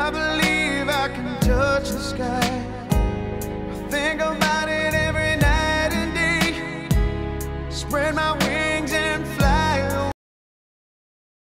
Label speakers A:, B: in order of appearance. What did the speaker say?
A: I believe I can touch the sky. I think about it every night and day. Spread my